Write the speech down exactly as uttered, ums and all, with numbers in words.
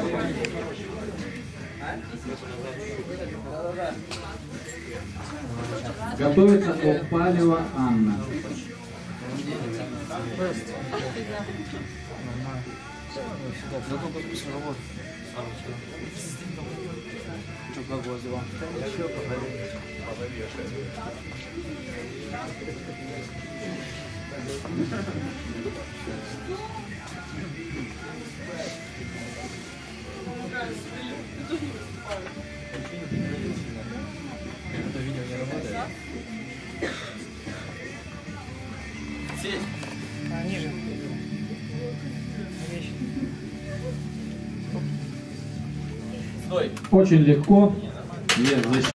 Готовится Опалева Анна. Что, как у вас дела? Еще поговорим. Это видео не работает? Сеть. А, ниже. Стой. Очень легко. Есть защита.